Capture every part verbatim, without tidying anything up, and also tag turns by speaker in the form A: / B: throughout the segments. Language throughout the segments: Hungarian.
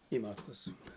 A: Imádkozzunk.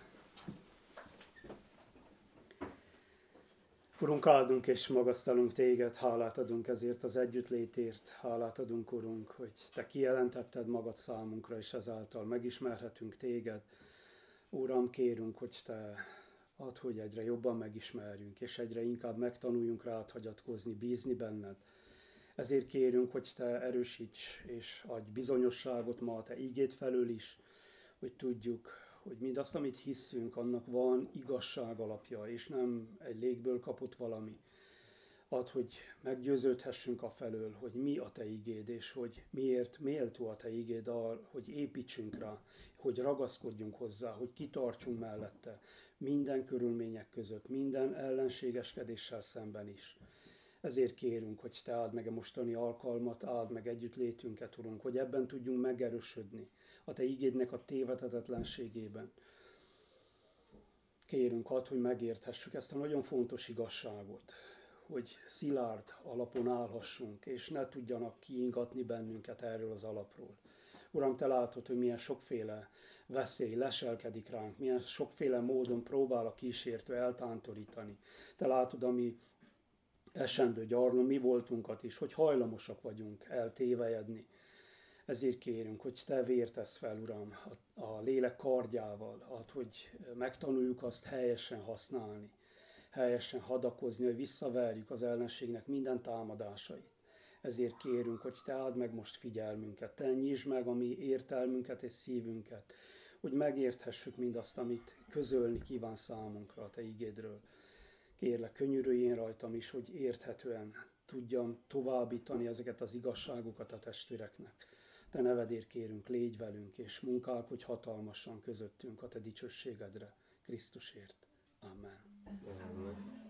A: Urunk, áldunk és magasztalunk Téged, hálát adunk ezért az együttlétért, hálát adunk, Urunk, hogy Te kijelentetted magad számunkra, és ezáltal megismerhetünk Téged. Uram, kérünk, hogy Te add, hogy egyre jobban megismerjünk, és egyre inkább megtanuljunk rád hagyatkozni, bízni benned. Ezért kérünk, hogy Te erősíts és adj bizonyosságot ma a Te ígéd felől is, hogy tudjuk, hogy mindazt, amit hiszünk, annak van igazság alapja, és nem egy légből kapott valami. Add, hogy meggyőződhessünk afelől, hogy mi a Te igéd, és hogy miért méltó a Te igéd, hogy építsünk rá, hogy ragaszkodjunk hozzá, hogy kitartsunk mellette, minden körülmények között, minden ellenségeskedéssel szemben is. Ezért kérünk, hogy Te áld meg a mostani alkalmat, áld meg együttlétünket, Urunk, hogy ebben tudjunk megerősödni, a Te igédnek a tévedhetetlenségében. Kérünk, add, hogy megérthessük ezt a nagyon fontos igazságot, hogy szilárd alapon állhassunk, és ne tudjanak kiingatni bennünket erről az alapról. Uram, Te látod, hogy milyen sokféle veszély leselkedik ránk, milyen sokféle módon próbál a kísértő eltántorítani. Te látod, ami esendő gyarló mi voltunkat is, hogy hajlamosak vagyunk eltévejedni. Ezért kérünk, hogy Te vértesz fel, Uram, a, a lélek kardjával, add, hogy megtanuljuk azt helyesen használni, helyesen hadakozni, hogy visszaverjük az ellenségnek minden támadásait. Ezért kérünk, hogy Te add meg most figyelmünket, Te nyisd meg a mi értelmünket és szívünket, hogy megérthessük mindazt, amit közölni kíván számunkra a Te igédről. Kérlek, könyörüljél rajtam is, hogy érthetően tudjam továbbítani ezeket az igazságokat a testvéreknek. Te nevedért kérünk, légy velünk, és munkálkodj hatalmasan közöttünk a Te dicsőségedre, Krisztusért. Amen. Amen.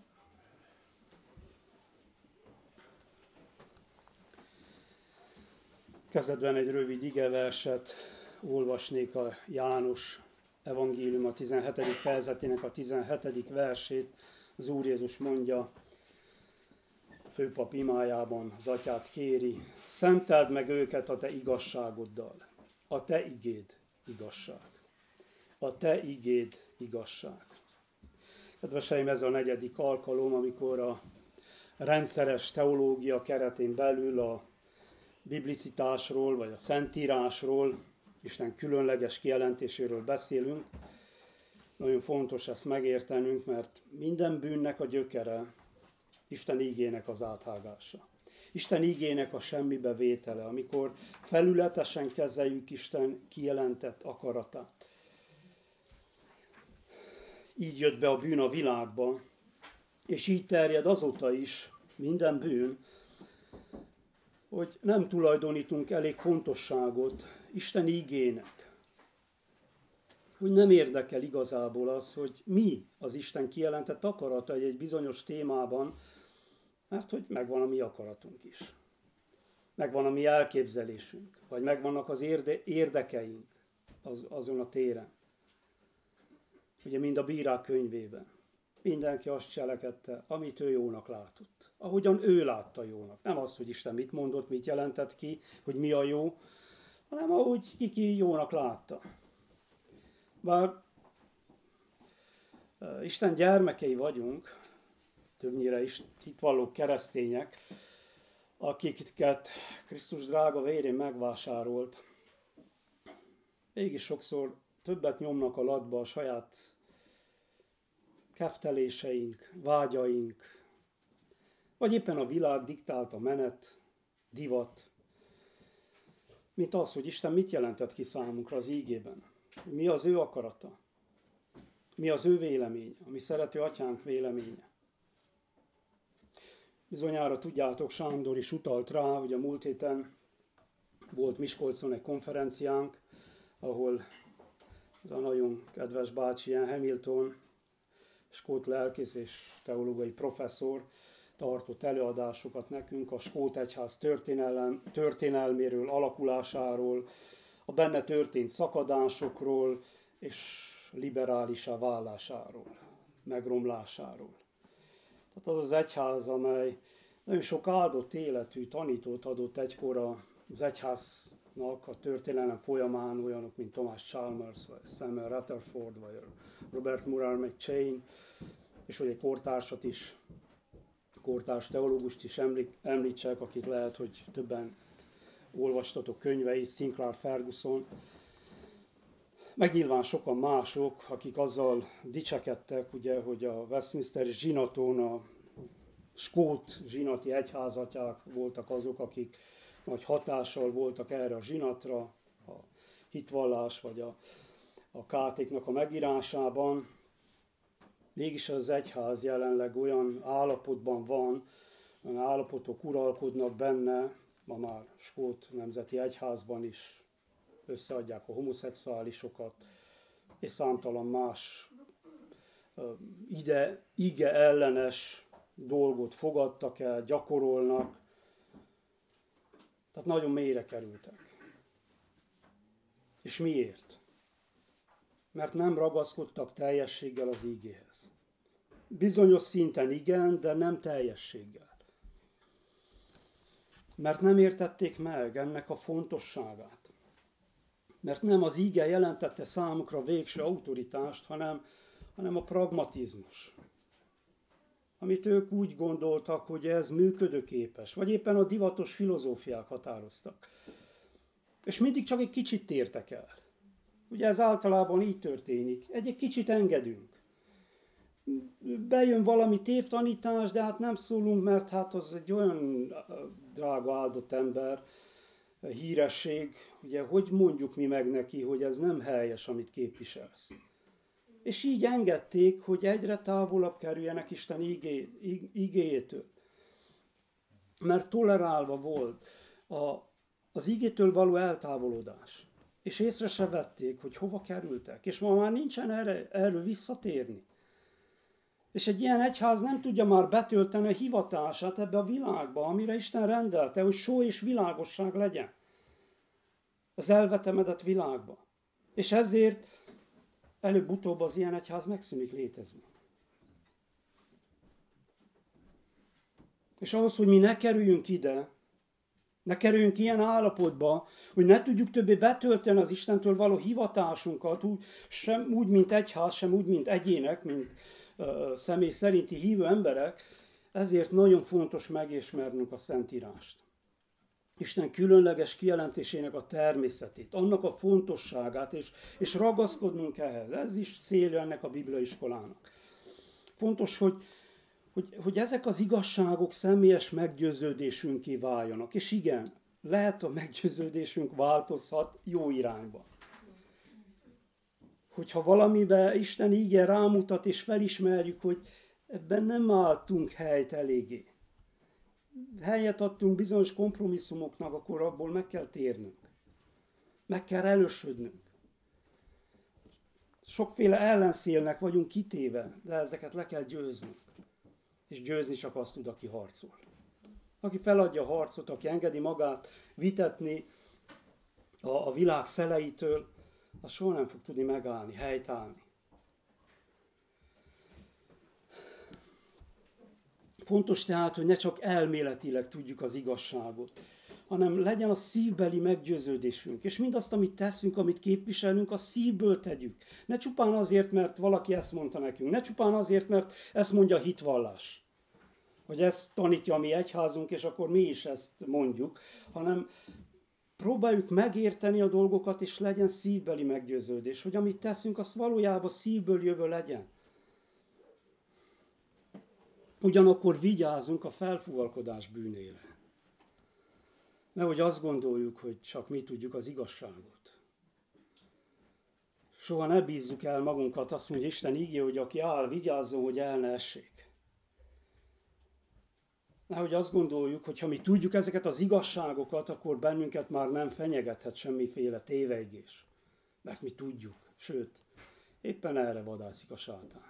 A: Kezdetben egy rövid igeverset olvasnék, a János evangélium a tizenhetedik fejezetének a tizenhetedik versét. Az Úr Jézus mondja, a főpap imájában az atyát kéri, szenteld meg őket a Te igazságoddal. A Te igéd igazság. A Te igéd igazság. Kedveseim, ez a negyedik alkalom, amikor a rendszeres teológia keretén belül a biblicitásról, vagy a szentírásról, Isten különleges kijelentéséről beszélünk. Nagyon fontos ezt megértenünk, mert minden bűnnek a gyökere Isten ígének az áthágása. Isten ígének a semmibe vétele, amikor felületesen kezeljük Isten kijelentett akaratát. Így jött be a bűn a világba, és így terjed azóta is minden bűn, hogy nem tulajdonítunk elég fontosságot Isten ígének. Hogy nem érdekel igazából az, hogy mi az Isten kijelentett akarata egy bizonyos témában, mert hogy megvan a mi akaratunk is. Megvan a mi elképzelésünk, vagy megvannak az érde, érdekeink az, azon a téren. Ugye mind a bírák könyvében. Mindenki azt cselekedte, amit ő jónak látott. Ahogyan ő látta jónak. Nem az, hogy Isten mit mondott, mit jelentett ki, hogy mi a jó, hanem ahogy ki jónak látta. Bár Isten gyermekei vagyunk, többnyire is hitvallók keresztények, akiket Krisztus drága vérén megvásárolt, mégis sokszor többet nyomnak a latba a saját kefteléseink, vágyaink, vagy éppen a világ diktálta menet, divat, mint az, hogy Isten mit jelentett ki számunkra az ígében. Mi az ő akarata? Mi az ő véleménye? A mi szerető atyánk véleménye? Bizonyára tudjátok, Sándor is utalt rá, hogy a múlt héten volt Miskolcon egy konferenciánk, ahol az a nagyon kedves bácsi Ian Hamilton, skót lelkész és teológiai professzor tartott előadásokat nekünk a skót egyház történelem, történelméről, alakulásáról, a benne történt szakadásokról és liberálisá válásáról, megromlásáról. Tehát az az egyház, amely nagyon sok áldott életű tanítót adott egykor az egyház a történelem folyamán, olyanok, mint Thomas Chalmers, vagy Samuel Rutherford, vagy Robert Murray McCheyne, és hogy egy kortársat is, kortárs teológust is említsek, akit lehet, hogy többen olvastatok könyveit, Sinclair Ferguson, meg nyilván sokan mások, akik azzal dicsekedtek, ugye, hogy a Westminsteri zsinaton a skót zsinati egyházatják voltak azok, akik nagy hatással voltak erre a zsinatra, a hitvallás vagy a, a kátéknak a megírásában. Mégis az egyház jelenleg olyan állapotban van, olyan állapotok uralkodnak benne, ma már skót nemzeti egyházban is összeadják a homoszexuálisokat, és számtalan más ide, ige ellenes dolgot fogadtak el, gyakorolnak, tehát nagyon mélyre kerültek. És miért? Mert nem ragaszkodtak teljességgel az ígéhez. Bizonyos szinten igen, de nem teljességgel. Mert nem értették meg ennek a fontosságát. Mert nem az íge jelentette számukra végső autoritást, hanem, hanem a pragmatizmus. Amit ők úgy gondoltak, hogy ez működőképes, vagy éppen a divatos filozófiák határoztak. És mindig csak egy kicsit tértek el. Ugye ez általában így történik. Egy, egy kicsit engedünk. Bejön valami tévtanítás, de hát nem szólunk, mert hát az egy olyan drága áldott ember, híresség, ugye, hogy mondjuk mi meg neki, hogy ez nem helyes, amit képviselsz. És így engedték, hogy egyre távolabb kerüljenek Isten igé, igéjétől. Mert tolerálva volt a, az igétől való eltávolodás. És észre se vették, hogy hova kerültek. És ma már nincsen erre, erről visszatérni. És egy ilyen egyház nem tudja már betölteni a hivatását ebbe a világba, amire Isten rendelte, hogy só és világosság legyen. Az elvetemedett világba. És ezért előbb-utóbb az ilyen egyház megszűnik létezni. És ahhoz, hogy mi ne kerüljünk ide, ne kerüljünk ilyen állapotba, hogy ne tudjuk többé betölteni az Istentől való hivatásunkat, úgy, sem úgy, mint egyház, sem úgy, mint egyének, mint uh, személy szerinti hívő emberek, ezért nagyon fontos megismernünk a Szentírást. Isten különleges kijelentésének a természetét, annak a fontosságát, és, és ragaszkodnunk ehhez. Ez is célja ennek a bibliaiskolának. Fontos, hogy, hogy, hogy ezek az igazságok személyes meggyőződésünké váljanak. És igen, lehet a meggyőződésünk változhat jó irányba. Hogyha valamiben Isten ígér rámutat, és felismerjük, hogy ebben nem álltunk helyt eléggé. Helyet adtunk bizonyos kompromisszumoknak, akkor abból meg kell térnünk. Meg kell erősödnünk. Sokféle ellenszélnek vagyunk kitéve, de ezeket le kell győznünk. És győzni csak azt tud, aki harcol. Aki feladja a harcot, aki engedi magát vitetni a, a világ szeleitől, az soha nem fog tudni megállni, helytállni. Fontos tehát, hogy ne csak elméletileg tudjuk az igazságot, hanem legyen a szívbeli meggyőződésünk. És mindazt, amit teszünk, amit képviselünk, a szívből tegyük. Ne csupán azért, mert valaki ezt mondta nekünk. Ne csupán azért, mert ezt mondja a hitvallás. Hogy ezt tanítja a mi egyházunk, és akkor mi is ezt mondjuk. Hanem próbáljuk megérteni a dolgokat, és legyen szívbeli meggyőződés. Hogy amit teszünk, azt valójában szívből jövő legyen. Ugyanakkor vigyázzunk a felfúvalkodás bűnére. Nehogy azt gondoljuk, hogy csak mi tudjuk az igazságot. Soha ne bízzuk el magunkat, azt mondja Isten ígé, hogy aki áll, vigyázzon, hogy el ne essék. Nehogy azt gondoljuk, hogy ha mi tudjuk ezeket az igazságokat, akkor bennünket már nem fenyegethet semmiféle tévejgés. Mert mi tudjuk, sőt, éppen erre vadászik a sátán.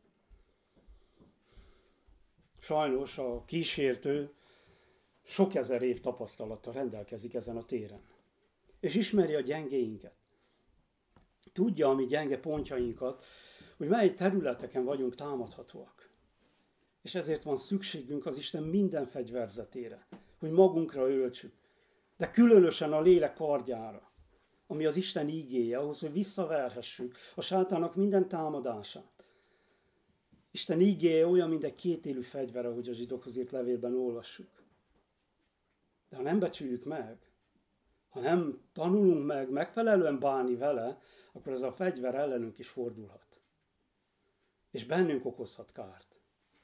A: Sajnos a kísértő sok ezer év tapasztalattal rendelkezik ezen a téren. És ismeri a gyengéinket. Tudja a mi gyenge pontjainkat, hogy mely területeken vagyunk támadhatóak. És ezért van szükségünk az Isten minden fegyverzetére, hogy magunkra öltsük. de különösen a lélek kardjára, ami az Isten ígéje, ahhoz, hogy visszaverhessük a sátának minden támadását. Isten ígéje olyan, mint egy kétélű fegyver, ahogy a zsidókhoz írt levélben olvassuk. De ha nem becsüljük meg, ha nem tanulunk meg megfelelően bánni vele, akkor ez a fegyver ellenünk is fordulhat. És bennünk okozhat kárt.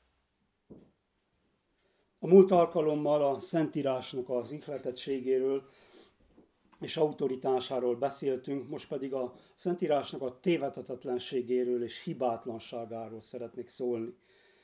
A: A múlt alkalommal a Szentírásnak az ihletettségéről és autoritásáról beszéltünk, most pedig a Szentírásnak a tévedhetetlenségéről és hibátlanságáról szeretnék szólni.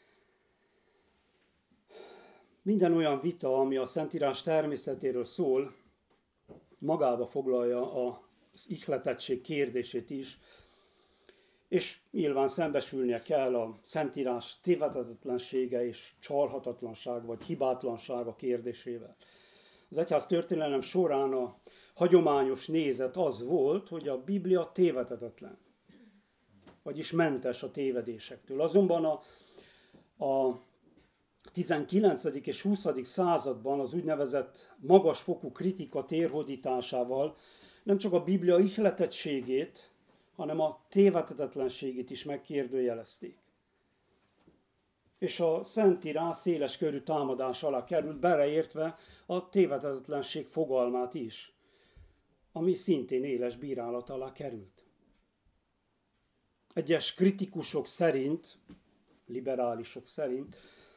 A: Minden olyan vita, ami a Szentírás természetéről szól, magába foglalja az ihletettség kérdését is, és nyilván szembesülnie kell a Szentírás tévedhetetlensége és csalhatatlanság vagy hibátlansága kérdésével. Az egyház történelem során a hagyományos nézet az volt, hogy a Biblia tévedhetetlen, vagyis mentes a tévedésektől. Azonban a, a tizenkilencedik és huszadik században az úgynevezett magasfokú kritika térhódításával nem csak a Biblia ihletettségét, hanem a tévedhetetlenségét is megkérdőjelezték. És a Szentírás széles körű támadás alá került, beleértve a tévedhetetlenség fogalmát is, ami szintén éles bírálat alá került. Egyes kritikusok szerint, liberálisok szerint,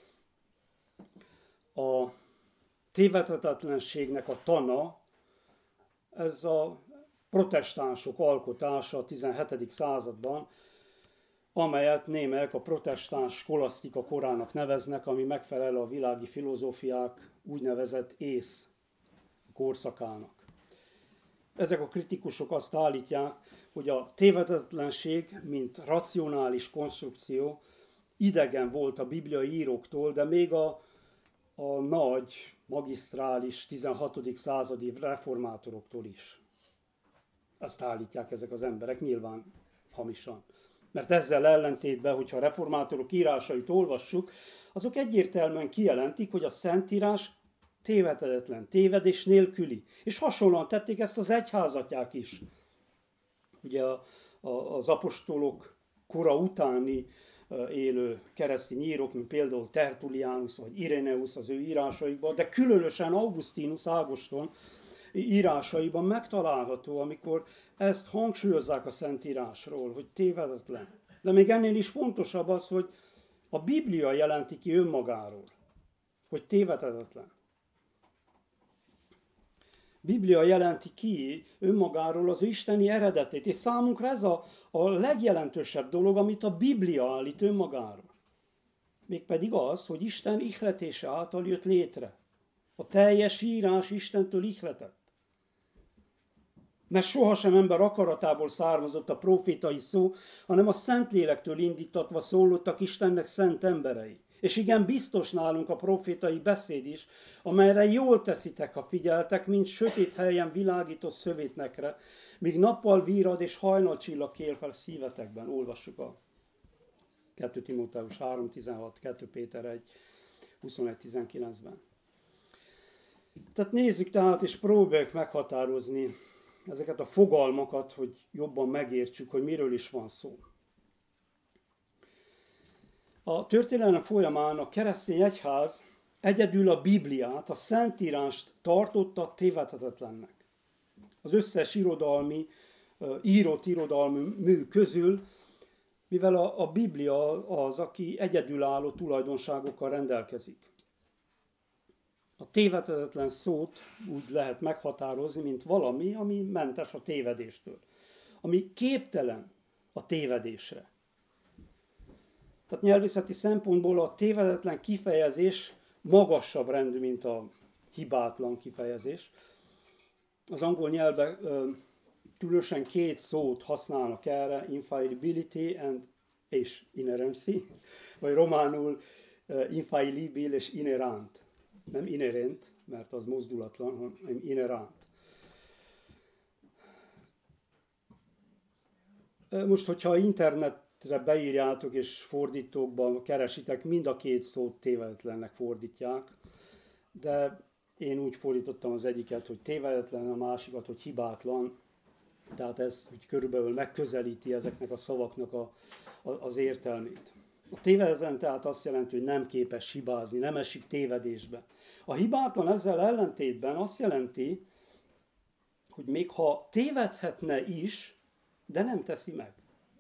A: a tévedhetetlenségnek a tana, ez a protestánsok alkotása a tizenhetedik században, amelyet némelyek a protestáns skolasztika korának neveznek, ami megfelel a világi filozófiák úgynevezett ész korszakának. Ezek a kritikusok azt állítják, hogy a tévedhetetlenség, mint racionális konstrukció idegen volt a bibliai íróktól, de még a, a nagy, magisztrális tizenhatodik századi reformátoroktól is. Azt állítják ezek az emberek, nyilván hamisan. Mert ezzel ellentétben, hogyha a reformátorok írásait olvassuk, azok egyértelműen kijelentik, hogy a Szentírás tévedhetetlen, tévedés nélküli. És hasonlóan tették ezt az egyházatják is. Ugye a, a, az apostolok kora utáni élő keresztény írók, mint például Tertullianus vagy Irenaeus az ő írásaikban, de különösen Augustinus Ágoston írásaiban megtalálható, amikor ezt hangsúlyozzák a Szentírásról, hogy tévedetlen. De még ennél is fontosabb az, hogy a Biblia jelenti ki önmagáról, hogy tévedhetetlen. Biblia jelenti ki önmagáról az isteni eredetét, és számunkra ez a, a legjelentősebb dolog, amit a Biblia állít önmagáról. Mégpedig az, hogy Isten ihletése által jött létre. A teljes írás Istentől ihletett. Mert sohasem ember akaratából származott a profétai szó, hanem a Szentlélektől indítatva szólottak Istennek szent emberei. És igen, biztos nálunk a profétai beszéd is, amelyre jól teszitek, ha figyeltek, mint sötét helyen világító szövétnekre, míg nappal vírad és hajnalcsillag kél fel szívetekben. Olvassuk a kettő Timóteus három tizenhat, kettő Péter egy huszonegy tizenkilencben. Tehát nézzük tehát, és próbáljuk meghatározni ezeket a fogalmakat, hogy jobban megértsük, hogy miről is van szó. A történelem folyamán a keresztény egyház egyedül a Bibliát, a Szentírást tartotta tévedhetetlennek. Az összes irodalmi, írott irodalmi mű közül, mivel a, a Biblia az, aki egyedülálló tulajdonságokkal rendelkezik. A tévedhetetlen szót úgy lehet meghatározni, mint valami, ami mentes a tévedéstől. Ami képtelen a tévedésre. Tehát nyelvészeti szempontból a tévedetlen kifejezés magasabb rendű, mint a hibátlan kifejezés. Az angol nyelvben különösen két szót használnak erre, infallibility and és inerrancy, vagy románul infallibil és inerrant. Nem inherent, mert az mozdulatlan, hanem inerrant. Most, hogyha internetre beírjátok és fordítókban keresitek, mind a két szót tévedetlennek fordítják, de én úgy fordítottam az egyiket, hogy tévedetlen, a másikat, hogy hibátlan. Tehát ez úgy körülbelül megközelíti ezeknek a szavaknak a, a, az értelmét. A tévedetlen tehát azt jelenti, hogy nem képes hibázni, nem esik tévedésbe. A hibátlan ezzel ellentétben azt jelenti, hogy még ha tévedhetne is, de nem teszi meg.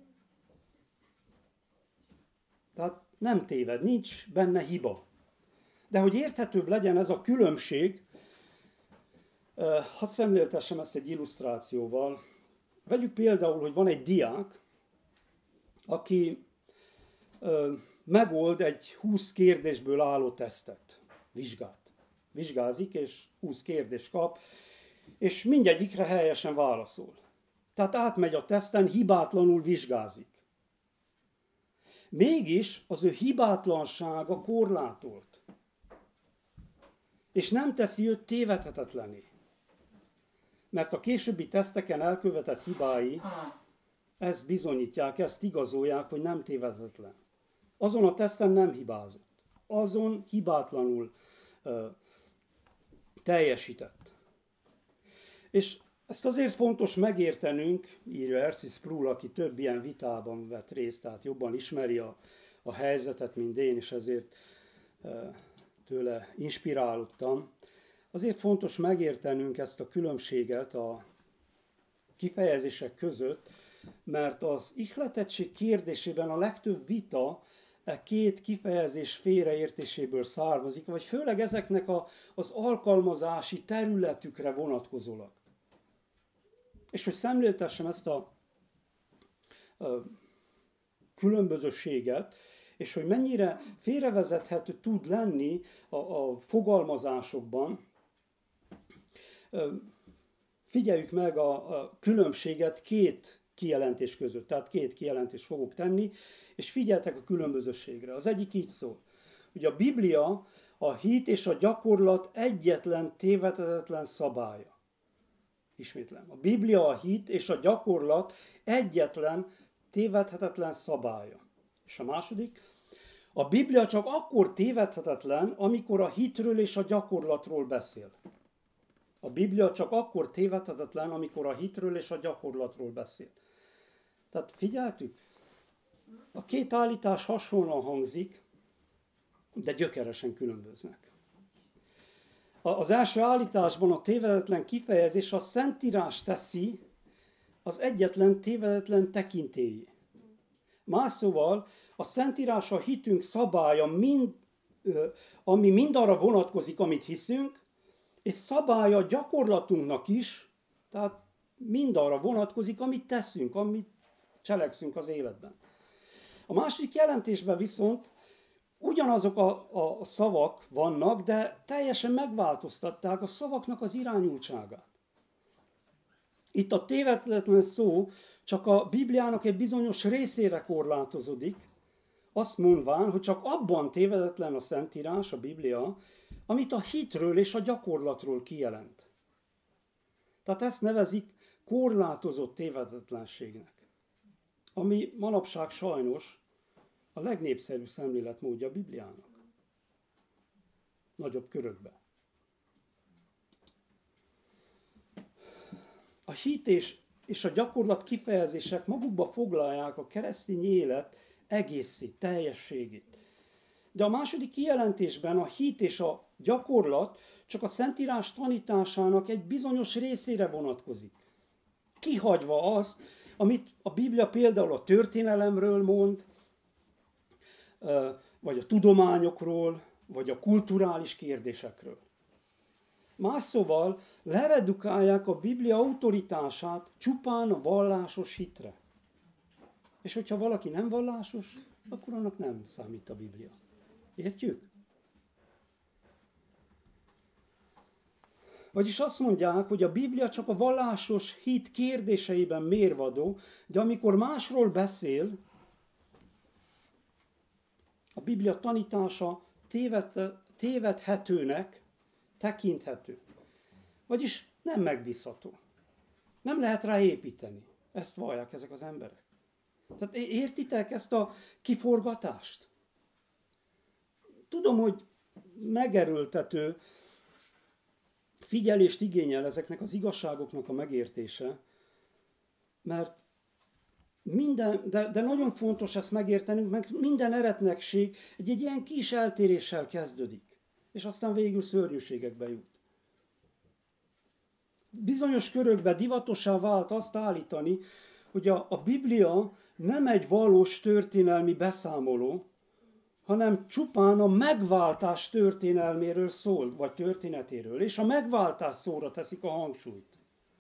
A: Tehát nem téved, nincs benne hiba. De hogy érthetőbb legyen ez a különbség, hadd szemléltessem ezt egy illusztrációval. Vegyük például, hogy van egy diák, aki megold egy húsz kérdésből álló tesztet, vizsgát. Vizsgázik, és húsz kérdést kap, és mindegyikre helyesen válaszol. Tehát átmegy a teszten, hibátlanul vizsgázik. Mégis az ő hibátlansága korlátolt. És nem teszi őt tévedhetetlené. Mert a későbbi teszteken elkövetett hibái ezt bizonyítják, ezt igazolják, hogy nem tévedhetetlen. Azon a teszten nem hibázott. Azon hibátlanul uh, teljesített. És ezt azért fontos megértenünk, írja Ercis Sproul, aki több ilyen vitában vett részt, tehát jobban ismeri a, a helyzetet, mint én, és ezért uh, tőle inspirálódtam. Azért fontos megértenünk ezt a különbséget a kifejezések között, mert az ihletettség kérdésében a legtöbb vita e két kifejezés félreértéséből származik, vagy főleg ezeknek a, az alkalmazási területükre vonatkozólag. És hogy szemléltessem ezt a, a különbözőséget, és hogy mennyire félrevezethető tud lenni a, a fogalmazásokban, figyeljük meg a, a különbséget két kijelentés között. Tehát két kijelentést fogok tenni, és figyeltek a különbözőségre. Az egyik így szól, hogy a Biblia a hit és a gyakorlat egyetlen tévedhetetlen szabálya. Ismétlem. A Biblia a hit és a gyakorlat egyetlen tévedhetetlen szabálya. És a második, a Biblia csak akkor tévedhetetlen, amikor a hitről és a gyakorlatról beszél. A Biblia csak akkor tévedhetetlen, amikor a hitről és a gyakorlatról beszél. Tehát figyeltük? A két állítás hasonlóan hangzik, de gyökeresen különböznek. Az első állításban a tévedetlen kifejezés a Szentírás teszi az egyetlen tévedetlen tekintélyé. Más szóval a Szentírás a hitünk szabálya, mind, ami mindarra vonatkozik, amit hiszünk, és szabálya a gyakorlatunknak is, tehát mindarra vonatkozik, amit teszünk, amit cselekszünk az életben. A másik jelentésben viszont ugyanazok a, a szavak vannak, de teljesen megváltoztatták a szavaknak az irányultságát. Itt a tévedetlen szó csak a Bibliának egy bizonyos részére korlátozódik, azt mondván, hogy csak abban tévedetlen a Szentírás, a Biblia, amit a hitről és a gyakorlatról kijelent. Tehát ezt nevezik korlátozott tévedetlenségnek, ami manapság sajnos a legnépszerűbb szemléletmódja a Bibliának. Nagyobb körökben. A hit és, és a gyakorlat kifejezések magukba foglalják a keresztény élet egészét, teljességét. De a második kijelentésben a hit és a gyakorlat csak a Szentírás tanításának egy bizonyos részére vonatkozik. Kihagyva az, amit a Biblia például a történelemről mond, vagy a tudományokról, vagy a kulturális kérdésekről. Más szóval leredukálják a Biblia autoritását csupán a vallásos hitre. És hogyha valaki nem vallásos, akkor annak nem számít a Biblia. Értjük? Vagyis azt mondják, hogy a Biblia csak a vallásos hit kérdéseiben mérvadó, de amikor másról beszél, a Biblia tanítása téved, tévedhetőnek tekinthető. Vagyis nem megbízható. Nem lehet rá építeni. Ezt vallják ezek az emberek. Tehát értitek ezt a kiforgatást? Tudom, hogy megerőltető figyelést igényel ezeknek az igazságoknak a megértése, mert minden, de, de nagyon fontos ezt megértenünk, mert minden eretnekség egy, egy ilyen kis eltéréssel kezdődik, és aztán végül szörnyűségekbe jut. Bizonyos körökben divatosá vált azt állítani, hogy a, a Biblia nem egy valós történelmi beszámoló, hanem csupán a megváltás történelméről szól, vagy történetéről, és a megváltás szóra teszik a hangsúlyt.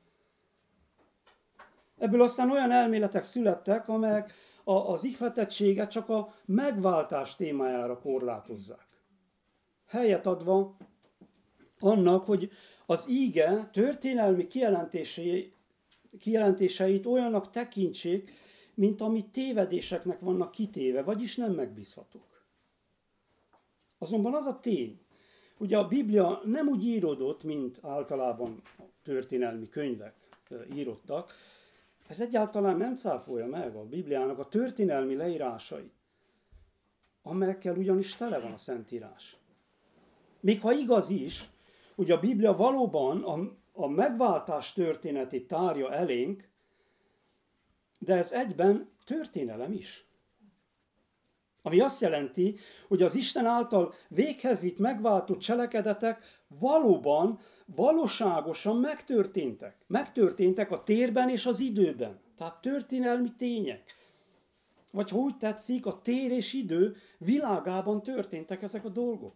A: Ebből aztán olyan elméletek születtek, amelyek a, az ihletettséget csak a megváltás témájára korlátozzák. Helyet adva annak, hogy az íge történelmi kijelentései, kijelentéseit olyannak tekintsék, mint ami tévedéseknek vannak kitéve, vagyis nem megbízhatók. Azonban az a tény, hogy a Biblia nem úgy íródott, mint általában történelmi könyvek írottak, ez egyáltalán nem cáfolja meg a Bibliának a történelmi leírásait, amelyekkel ugyanis tele van a Szentírás. Még ha igaz is, hogy a Biblia valóban a, a megváltás történetét tárja elénk, de ez egyben történelem is. Ami azt jelenti, hogy az Isten által véghez vitt megváltó cselekedetek valóban, valóságosan megtörténtek. Megtörténtek a térben és az időben. Tehát történelmi tények. Vagy ha úgy tetszik, a tér és idő világában történtek ezek a dolgok.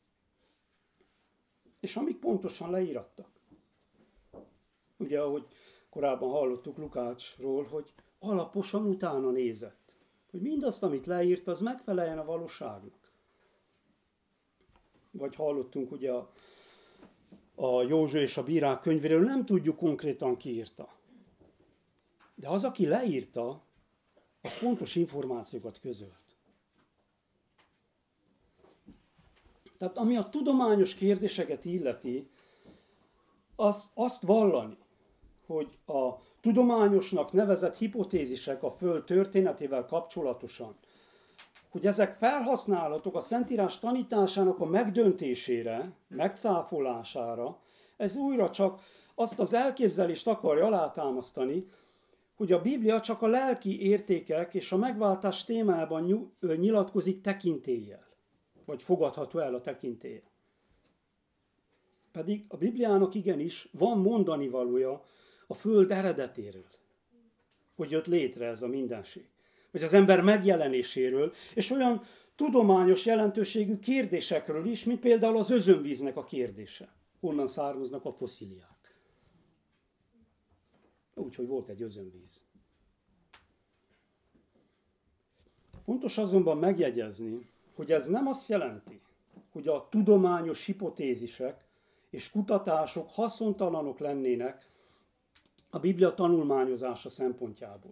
A: És amik pontosan leírattak. Ugye, ahogy korábban hallottuk Lukácsról, hogy alaposan utána nézett. Hogy mindazt, amit leírt, az megfeleljen a valóságnak. Vagy hallottunk ugye a, a József és a bírák könyvéről, nem tudjuk konkrétan ki írta. De az, aki leírta, az pontos információkat közölt. Tehát ami a tudományos kérdéseket illeti, az azt vallani, hogy a tudományosnak nevezett hipotézisek a Föld történetével kapcsolatosan, hogy ezek felhasználhatók a Szentírás tanításának a megdöntésére, megcáfolására, ez újra csak azt az elképzelést akarja alátámasztani, hogy a Biblia csak a lelki értékek és a megváltás témájában nyilatkozik tekintéllyel, vagy fogadható el a tekintélye. Pedig a Bibliának igenis van mondani valója a Föld eredetéről, hogy jött létre ez a mindenség, vagy az ember megjelenéséről, és olyan tudományos jelentőségű kérdésekről is, mint például az özönvíznek a kérdése. Honnan származnak a fosszíliák. Úgyhogy volt egy özönvíz. Fontos azonban megjegyezni, hogy ez nem azt jelenti, hogy a tudományos hipotézisek és kutatások haszontalanok lennének a Biblia tanulmányozása szempontjából.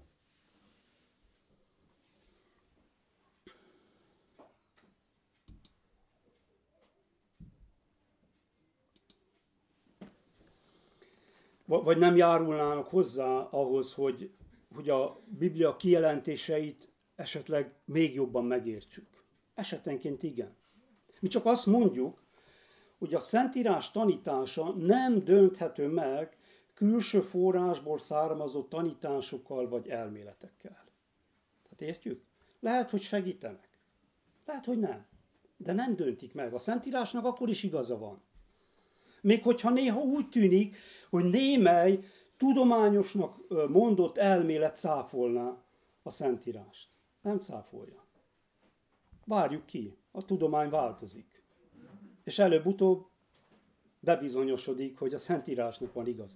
A: Vagy nem járulnának hozzá ahhoz, hogy, hogy a Biblia kijelentéseit esetleg még jobban megértsük. Esetenként igen. Mi csak azt mondjuk, hogy a Szentírás tanítása nem dönthető meg külső forrásból származó tanításokkal vagy elméletekkel. Tehát értjük? Lehet, hogy segítenek. Lehet, hogy nem. De nem döntik meg. A Szentírásnak akkor is igaza van. Még hogyha néha úgy tűnik, hogy némely tudományosnak mondott elmélet cáfolná a Szentírást. Nem cáfolja. Várjuk ki. A tudomány változik. És előbb-utóbb bebizonyosodik, hogy a Szentírásnak van igaza.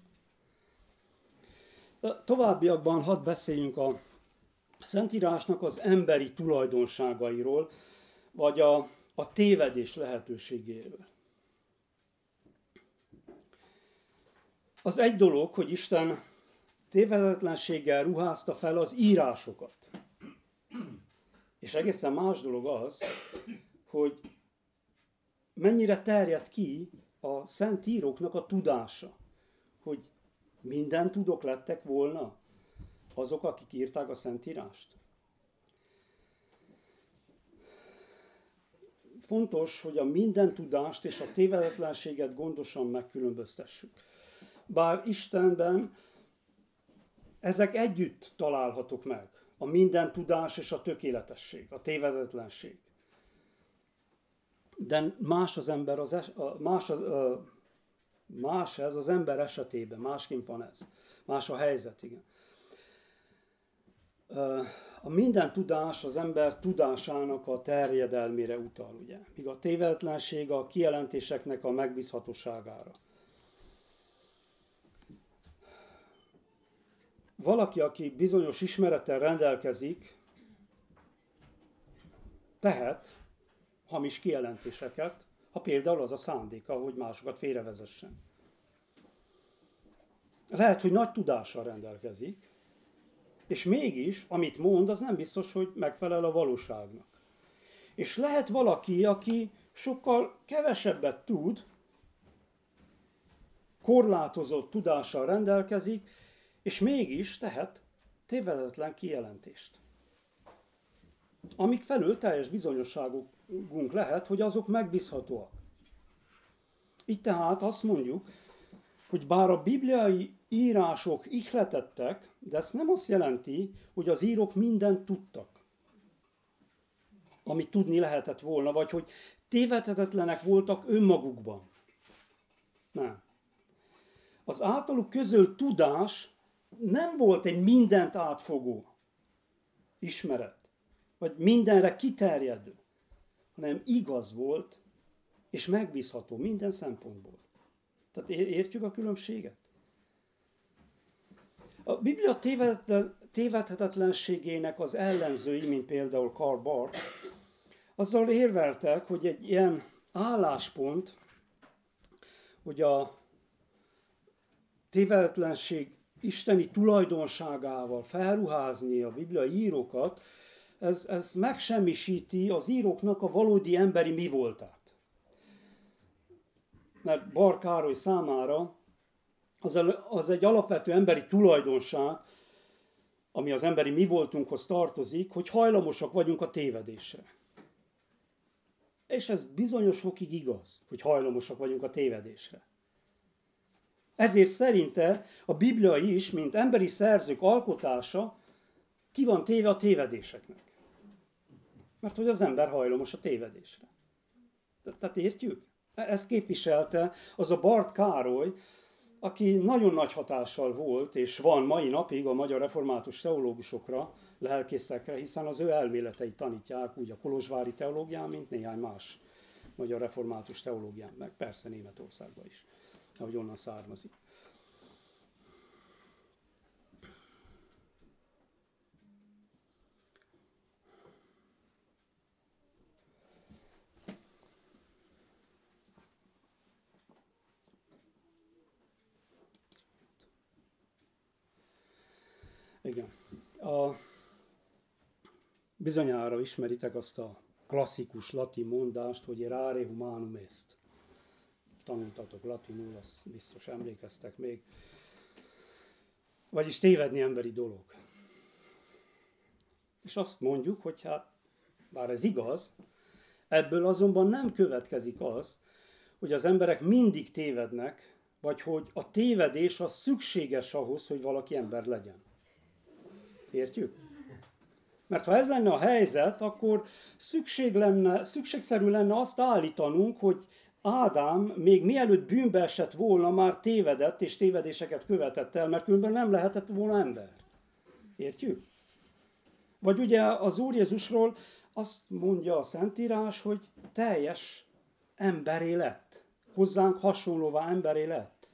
A: Továbbiakban hadd beszéljünk a Szentírásnak az emberi tulajdonságairól, vagy a, a tévedés lehetőségéről. Az egy dolog, hogy Isten tévedetlenséggel ruházta fel az írásokat. És egészen más dolog az, hogy mennyire terjed ki a szent íróknak a tudása, hogy minden tudók lettek volna azok, akik írták a Szentírást. fontos, hogy a minden tudást és a tévedetlenséget gondosan megkülönböztessük. Bár Istenben ezek együtt találhatók meg. A minden tudás és a tökéletesség, a tévedetlenség. De más az ember, az es, más, az, más ez az ember esetében, másként van ez. Más a helyzet, igen. A minden tudás az ember tudásának a terjedelmére utal, ugye? Míg a tévedetlenség a kijelentéseknek a megbízhatóságára. Valaki, aki bizonyos ismerettel rendelkezik, tehet hamis kijelentéseket, ha például az a szándéka, hogy másokat félrevezessen. Lehet, hogy nagy tudással rendelkezik, és mégis, amit mond, az nem biztos, hogy megfelel a valóságnak. És lehet valaki, aki sokkal kevesebbet tud, korlátozott tudással rendelkezik, és mégis tehet tévedetlen kijelentést. Amik felől teljes bizonyosságunk lehet, hogy azok megbízhatóak. Így tehát azt mondjuk, hogy bár a bibliai írások ihletettek, de ez nem azt jelenti, hogy az írók mindent tudtak, amit tudni lehetett volna, vagy hogy tévedhetetlenek voltak önmagukban. Nem. Az általuk közölt tudás nem volt egy mindent átfogó ismeret, vagy mindenre kiterjedő, hanem igaz volt, és megbízható minden szempontból. Tehát értjük a különbséget? A Biblia tévedhetetlenségének az ellenzői, mint például Karl Barth, azzal érveltek, hogy egy ilyen álláspont, hogy a tévedetlenség isteni tulajdonságával felruházni a bibliai írókat, ez, ez megsemmisíti az íróknak a valódi emberi mi voltát. Mert Barth Károly számára az, az egy alapvető emberi tulajdonság, ami az emberi mi voltunkhoz tartozik, hogy hajlamosak vagyunk a tévedésre. És ez bizonyos fokig igaz, hogy hajlamosak vagyunk a tévedésre. Ezért szerinte a Biblia is, mint emberi szerzők alkotása, ki van téve a tévedéseknek. Mert hogy az ember hajlamos a tévedésre. Tehát értjük? Ezt képviselte az a Barth Károly, aki nagyon nagy hatással volt, és van mai napig a magyar református teológusokra, lelkészekre, hiszen az ő elméleteit tanítják úgy a kolozsvári teológián, mint néhány más magyar református teológián, meg persze Németországban is, ahogy onnan származik. Igen. A, bizonyára ismeritek azt a klasszikus latin mondást, hogy rare humanum est. Tanultatok latinul, azt biztos emlékeztek még. Vagyis tévedni emberi dolog. És azt mondjuk, hogy hát, bár ez igaz, ebből azonban nem következik az, hogy az emberek mindig tévednek, vagy hogy a tévedés az szükséges ahhoz, hogy valaki ember legyen. Értjük? Mert ha ez lenne a helyzet, akkor szükség lenne, szükségszerű lenne azt állítanunk, hogy Ádám még mielőtt bűnbe esett volna, már tévedett és tévedéseket követett el, mert különben nem lehetett volna ember. Értjük? Vagy ugye az Úr Jézusról azt mondja a Szentírás, hogy teljes emberé lett. Hozzánk hasonlóvá emberé lett.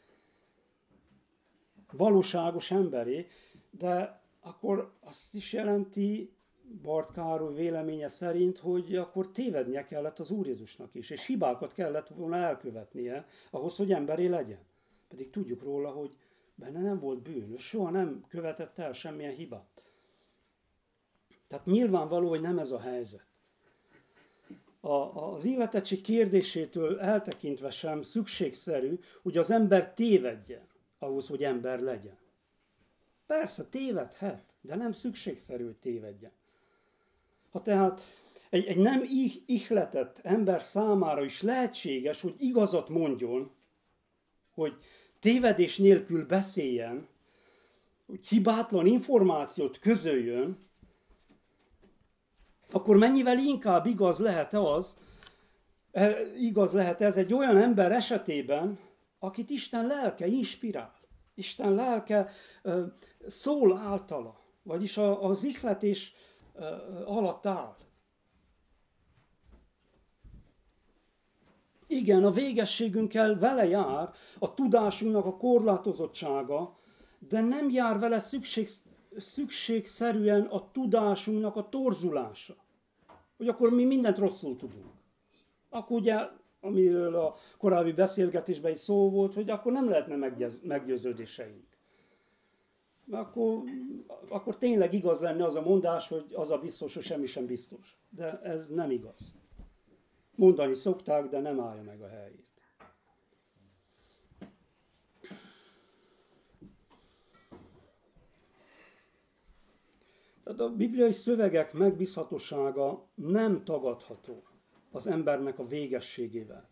A: Valóságos emberé, de akkor azt is jelenti Barth Károly véleménye szerint, hogy akkor tévednie kellett az Úr Jézusnak is, és hibákat kellett volna elkövetnie ahhoz, hogy emberé legyen. Pedig tudjuk róla, hogy benne nem volt bűn, soha nem követett el semmilyen hibát. Tehát nyilvánvaló, hogy nem ez a helyzet. A, az illetettség kérdésétől eltekintve sem szükségszerű, hogy az ember tévedjen ahhoz, hogy ember legyen. Persze tévedhet, de nem szükségszerű, hogy tévedjen. Ha tehát egy, egy nem ihletett ember számára is lehetséges, hogy igazat mondjon, hogy tévedés nélkül beszéljen, hogy hibátlan információt közöljön, akkor mennyivel inkább igaz lehet az, igaz lehet ez egy olyan ember esetében, akit Isten lelke inspirál. Isten lelke szól általa, vagyis az ihletés alatt áll. Igen, a végességünkkel vele jár a tudásunknak a korlátozottsága, de nem jár vele szükség, szükségszerűen a tudásunknak a torzulása. Hogy akkor mi mindent rosszul tudunk. Akkor ugye, amiről a korábbi beszélgetésben is szó volt, hogy akkor nem lehetne meggyőződéseink. Akkor, akkor tényleg igaz lenne az a mondás, hogy az a biztos, hogy semmi sem biztos. De ez nem igaz. Mondani szokták, de nem állja meg a helyét. Tehát a bibliai szövegek megbízhatósága nem tagadható az embernek a végességével.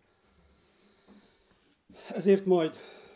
A: Ezért majd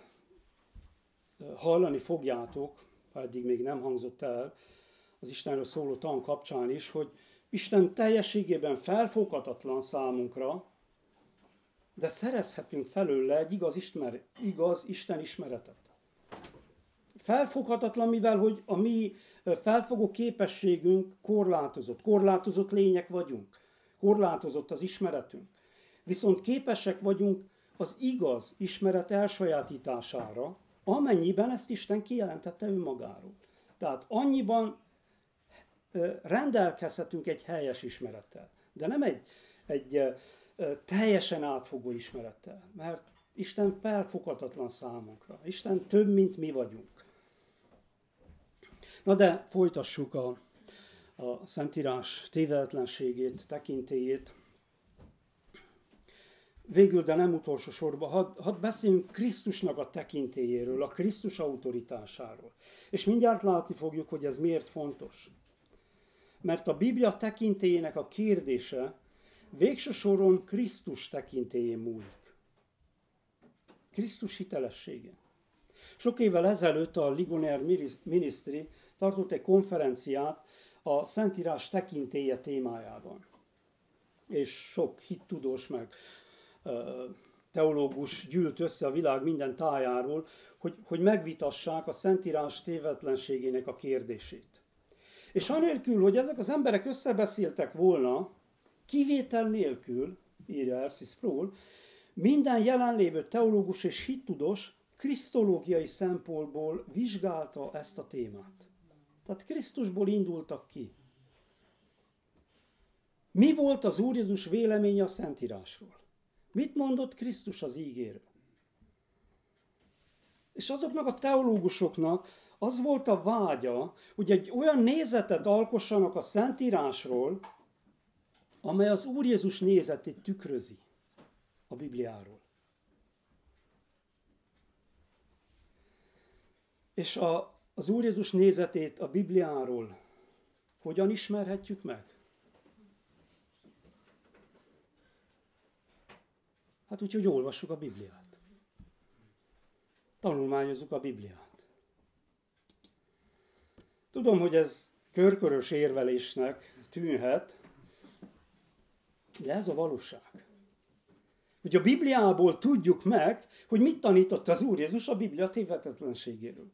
A: hallani fogjátok, ha eddig még nem hangzott el, az Istenről szóló tan kapcsán is, hogy Isten teljességében felfoghatatlan számunkra, de szerezhetünk felőle egy igaz, ismer, igaz Isten ismeretet. Felfoghatatlan, mivel hogy a mi felfogó képességünk korlátozott. Korlátozott lények vagyunk. Korlátozott az ismeretünk. Viszont képesek vagyunk az igaz ismeret elsajátítására, amennyiben ezt Isten kijelentette önmagáról. Tehát annyiban rendelkezhetünk egy helyes ismerettel, de nem egy, egy teljesen átfogó ismerettel, mert Isten felfoghatatlan számunkra. Isten több, mint mi vagyunk. Na de folytassuk a, a Szentírás tévedetlenségét, tekintélyét. Végül, de nem utolsó sorban, hadd had beszéljünk Krisztusnak a tekintélyéről, a Krisztus autoritásáról. És mindjárt látni fogjuk, hogy ez miért fontos. Mert a Biblia tekintélyének a kérdése végső soron Krisztus tekintélyén múlik. Krisztus hitelessége. Sok évvel ezelőtt a Ligonier Ministry tartott egy konferenciát a Szentírás tekintélye témájában. És sok hittudós meg teológus gyűlt össze a világ minden tájáról, hogy, hogy megvitassák a Szentírás tévedetlenségének a kérdését. És anélkül, hogy ezek az emberek összebeszéltek volna, kivétel nélkül, írja R C Sproul, minden jelenlévő teológus és hittudós krisztológiai szempontból vizsgálta ezt a témát. Tehát Krisztusból indultak ki. Mi volt az Úr Jézus véleménye a Szentírásról? Mit mondott Krisztus az ígéről? És azoknak a teológusoknak az volt a vágya, hogy egy olyan nézetet alkossanak a Szentírásról, amely az Úr Jézus nézetét tükrözi a Bibliáról. És a, az Úr Jézus nézetét a Bibliáról hogyan ismerhetjük meg? Hát úgy, hogy olvassuk a Bibliát. Tanulmányozzuk a Bibliát. Tudom, hogy ez körkörös érvelésnek tűnhet, de ez a valóság. Hogy a Bibliából tudjuk meg, hogy mit tanított az Úr Jézus a Biblia tévedetlenségéről.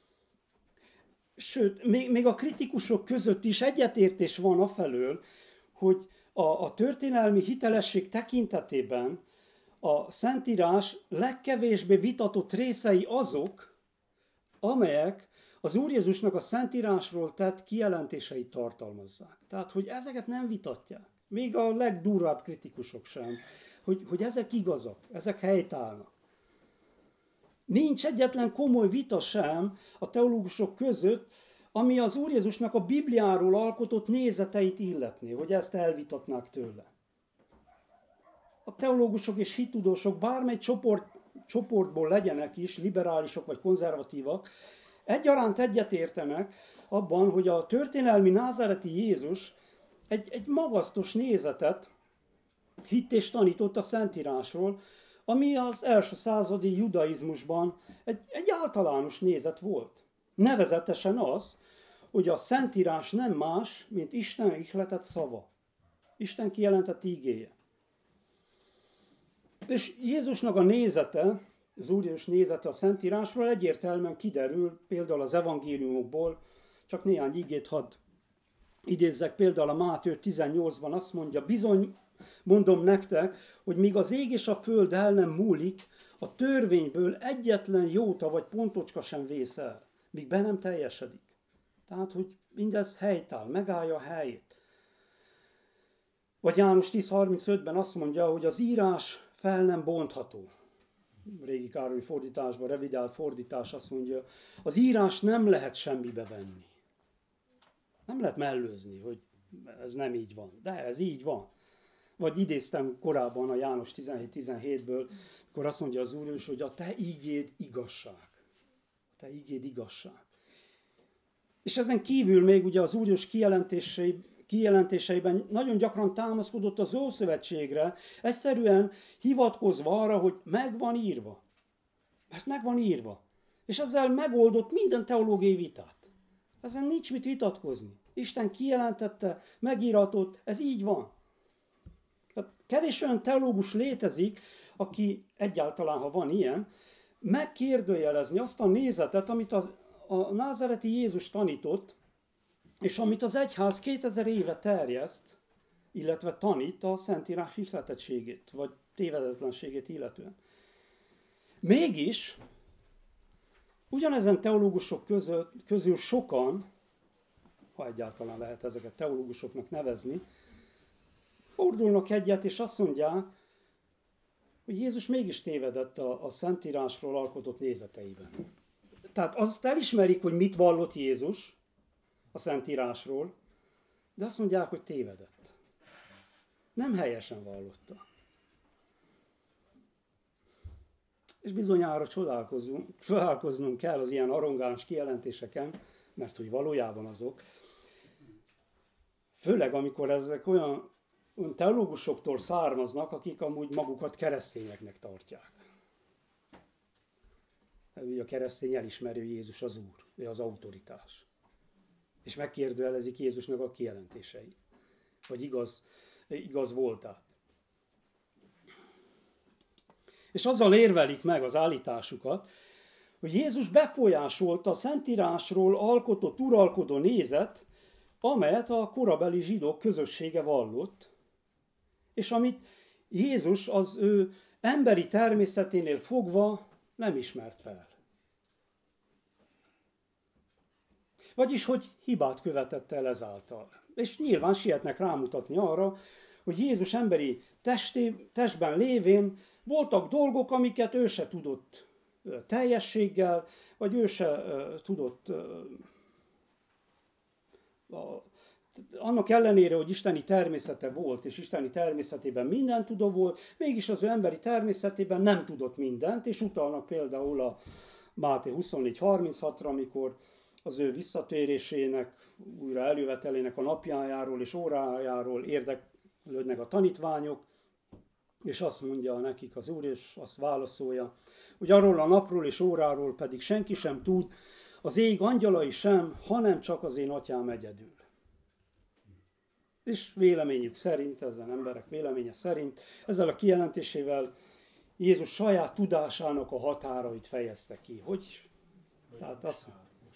A: Sőt, még, még a kritikusok között is egyetértés van afelől, hogy a, a történelmi hitelesség tekintetében a Szentírás legkevésbé vitatott részei azok, amelyek az Úr Jézusnak a Szentírásról tett kijelentéseit tartalmazzák. Tehát, hogy ezeket nem vitatják. Még a legdurvább kritikusok sem. Hogy, hogy ezek igazak, ezek helytállnak. Nincs egyetlen komoly vita sem a teológusok között, ami az Úr Jézusnak a Bibliáról alkotott nézeteit illetné, hogy ezt elvitatnák tőle. A teológusok és hittudósok bármely csoport, csoportból legyenek is, liberálisok vagy konzervatívak, egyaránt egyetértenek abban, hogy a történelmi názáreti Jézus egy, egy magasztos nézetet hitt és tanított a Szentírásról, ami az első századi judaizmusban egy, egy általános nézet volt. Nevezetesen az, hogy a Szentírás nem más, mint Isten ihletett szava. Isten kijelentett ígéje. És Jézusnak a nézete, az Úr Jézus nézete a Szentírásról egyértelműen kiderül, például az evangéliumokból, csak néhány ígét hadd idézzek, például a Máté tizennyolcban azt mondja, bizony mondom nektek, hogy míg az ég és a föld el nem múlik, a törvényből egyetlen jóta vagy pontocska sem vész el, míg be nem teljesedik. Tehát, hogy mindez helytáll, megállja a helyét. Vagy János tíz harmincötben azt mondja, hogy az írás fel nem bontható. Régi Károly fordításban, revidált fordítás azt mondja, az írás nem lehet semmibe venni. Nem lehet mellőzni, hogy ez nem így van. De ez így van. Vagy idéztem korábban a János tizenhét tizenhétből, akkor azt mondja az Úr is, hogy a te ígéd igazság. A te ígéd igazság. És ezen kívül még ugye az Úr Jézus kijelentései, kijelentéseiben nagyon gyakran támaszkodott az Ószövetségre, egyszerűen hivatkozva arra, hogy meg van írva. Mert meg van írva. És ezzel megoldott minden teológiai vitát. Ezen nincs mit vitatkozni. Isten kijelentette, megíratott, ez így van. Tehát kevés olyan teológus létezik, aki egyáltalán, ha van ilyen, megkérdőjelezni azt a nézetet, amit az, a názáreti Jézus tanított, és amit az egyház kétezer éve terjeszt, illetve tanít a Szentírás ihletettségét, vagy tévedetlenségét illetően. Mégis, ugyanezen teológusok közül, közül sokan, ha egyáltalán lehet ezeket teológusoknak nevezni, fordulnak egyet, és azt mondják, hogy Jézus mégis tévedett a, a Szentírásról alkotott nézeteiben. Tehát azt elismerik, hogy mit vallott Jézus a Szentírásról, de azt mondják, hogy tévedett. Nem helyesen vallotta. És bizonyára csodálkoznunk, csodálkoznunk kell az ilyen arrogáns kijelentéseken, mert hogy valójában azok. Főleg, amikor ezek olyan, olyan teológusoktól származnak, akik amúgy magukat keresztényeknek tartják. Ugye a keresztény elismeri, hogy Jézus az Úr, ő az autoritás. És megkérdőjelezik Jézusnak a kijelentéseit. Vagy igaz, igaz voltát. És azzal érvelik meg az állításukat, hogy Jézus befolyásolta a Szentírásról alkotott uralkodó nézet, amelyet a korabeli zsidók közössége vallott, és amit Jézus az ő emberi természeténél fogva nem ismert fel. Vagyis, hogy hibát követett el ezáltal. És nyilván sietnek rámutatni arra, hogy Jézus emberi testé, testben lévén voltak dolgok, amiket ő se tudott teljességgel, vagy ő se tudott, annak ellenére, hogy isteni természete volt, és isteni természetében minden tudó volt, mégis az ő emberi természetében nem tudott mindent, és utalnak például a Máté huszonnégy harminchatra, amikor az ő visszatérésének, újra elővetelének a napjájáról és órájáról érdeklődnek a tanítványok, és azt mondja nekik az Úr, és azt válaszolja, hogy arról a napról és óráról pedig senki sem tud, az ég angyalai sem, hanem csak az én atyám egyedül. És véleményük szerint, ezen emberek véleménye szerint, ezzel a kijelentésével Jézus saját tudásának a határait fejezte ki. Hogy, tehát azt,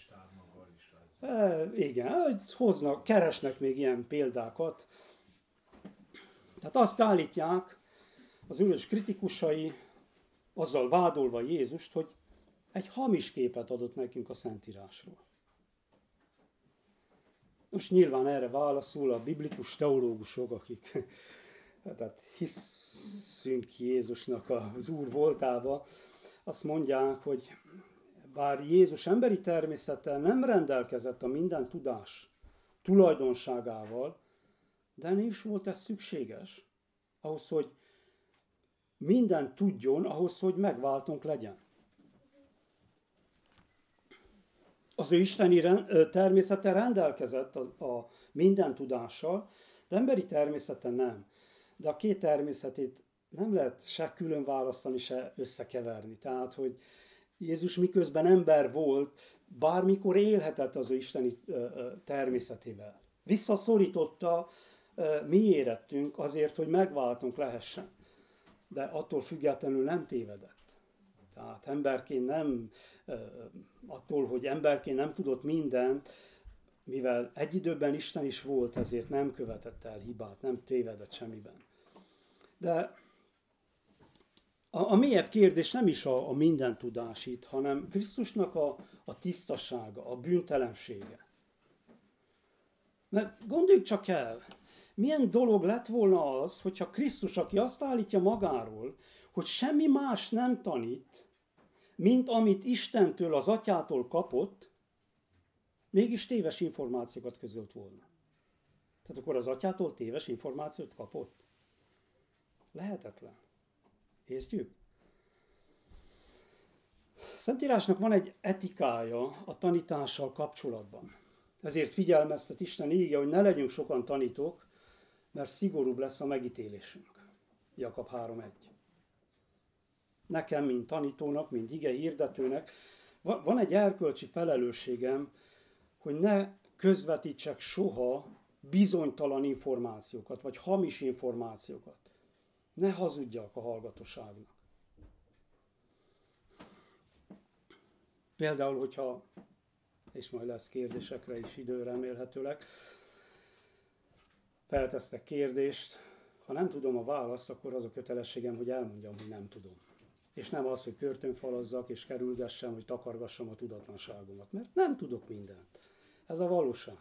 A: e, igen, hoznak, keresnek még ilyen példákat. Tehát azt állítják az ülős kritikusai, azzal vádolva Jézust, hogy egy hamis képet adott nekünk a Szentírásról. Most nyilván erre válaszul a biblikus teológusok, akik tehát hiszünk Jézusnak az Úr voltába, azt mondják, hogy bár Jézus emberi természete nem rendelkezett a minden tudás tulajdonságával, de nem is volt ez szükséges ahhoz, hogy mindent tudjon, ahhoz, hogy megváltunk legyen. Az ő isteni természete rendelkezett a, a minden tudással, De emberi természete nem. De a két természetét nem lehet se külön választani, se összekeverni. Tehát, hogy Jézus miközben ember volt, bármikor élhetett az ő isteni természetével. Visszaszorította mi érettünk azért, hogy megváltunk lehessen. De attól függetlenül nem tévedett. Tehát emberként nem, attól, hogy emberként nem tudott mindent, mivel egy időben Isten is volt, ezért nem követett el hibát, nem tévedett semmiben. De a, a mélyebb kérdés nem is a, a mindentudás itt, hanem Krisztusnak a, a tisztasága, a bűntelensége. Mert gondoljuk csak el, milyen dolog lett volna az, hogyha Krisztus, aki azt állítja magáról, hogy semmi más nem tanít, mint amit Istentől, az Atyától kapott, mégis téves információkat közölt volna. Tehát akkor az Atyától téves információt kapott? Lehetetlen. Értjük? Szentírásnak van egy etikája a tanítással kapcsolatban. Ezért figyelmeztet Isten íge, hogy ne legyünk sokan tanítók, mert szigorúbb lesz a megítélésünk. Jakab három egy. Nekem, mint tanítónak, mint ige hirdetőnek, van egy erkölcsi felelősségem, hogy ne közvetítsek soha bizonytalan információkat, vagy hamis információkat. Ne hazudjak a hallgatóságnak. Például, hogyha, és majd lesz kérdésekre is idő remélhetőleg, feltesztek kérdést, ha nem tudom a választ, akkor az a kötelességem, hogy elmondjam, hogy nem tudom. És nem az, hogy körtönfalazzak és kerülgessem, hogy takargassam a tudatlanságomat, mert nem tudok mindent. Ez a valóság.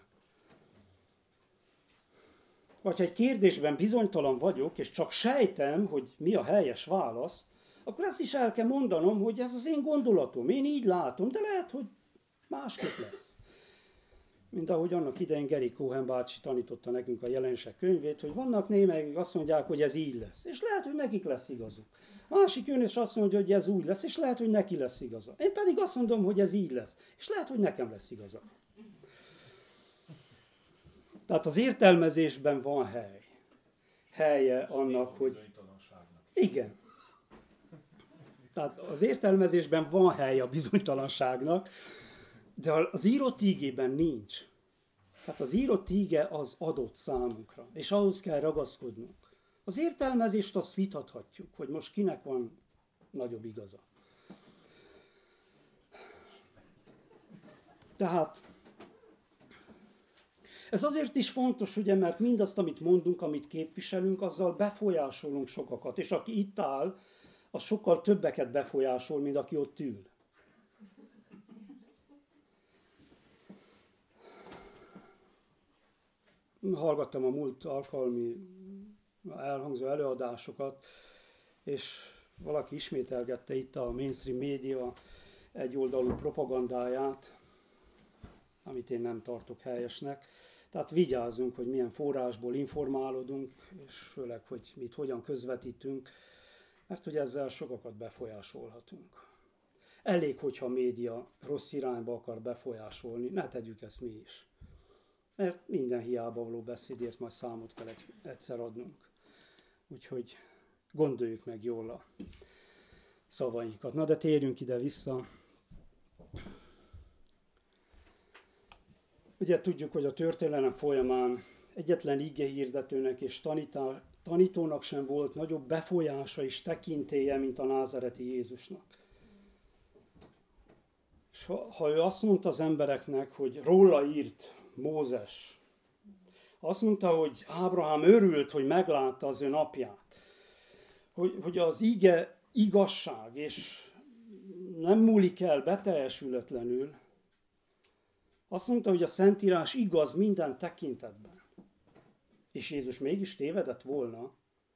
A: Vagy ha egy kérdésben bizonytalan vagyok, és csak sejtem, hogy mi a helyes válasz, akkor ezt is el kell mondanom, hogy ez az én gondolatom, én így látom, de lehet, hogy másképp lesz. Mint ahogy annak idején Geri Cohen bácsi tanította nekünk a Jelenések könyvét, hogy vannak némelyek, akik azt mondják, hogy ez így lesz. És lehet, hogy nekik lesz igazuk. Másik jön és azt mondja, hogy ez úgy lesz, és lehet, hogy neki lesz igaza. Én pedig azt mondom, hogy ez így lesz, és lehet, hogy nekem lesz igaza. Tehát az értelmezésben van hely. Helye annak, hogy... Igen. Tehát az értelmezésben van hely a bizonytalanságnak, de az írott ígében nincs. Tehát az írott íge az adott számunkra, és ahhoz kell ragaszkodnunk. Az értelmezést azt vitathatjuk, hogy most kinek van nagyobb igaza. Tehát ez azért is fontos, ugye, mert mindazt, amit mondunk, amit képviselünk, azzal befolyásolunk sokakat. És aki itt áll, az sokkal többeket befolyásol, mint aki ott ül. Hallgattam a múlt alkalmi elhangzó előadásokat, és valaki ismételgette itt a mainstream média egyoldalú propagandáját, amit én nem tartok helyesnek. Tehát vigyázzunk, hogy milyen forrásból informálódunk, és főleg, hogy mit hogyan közvetítünk, mert hogy ezzel sokakat befolyásolhatunk. Elég, hogyha a média rossz irányba akar befolyásolni, ne tegyük ezt mi is. Mert minden hiába való beszédért majd számot kell egyszer adnunk. Úgyhogy gondoljuk meg jól a szavainkat. Na de térjünk ide vissza. Ugye tudjuk, hogy a történelem folyamán egyetlen igehirdetőnek és tanítá, tanítónak sem volt nagyobb befolyása és tekintélye, mint a názáreti Jézusnak. És ha, ha ő azt mondta az embereknek, hogy róla írt Mózes, azt mondta, hogy Ábrahám örült, hogy meglátta az ő napját, hogy, hogy az ige igazság, és nem múlik el beteljesületlenül, azt mondta, hogy a Szentírás igaz minden tekintetben. És Jézus mégis tévedett volna,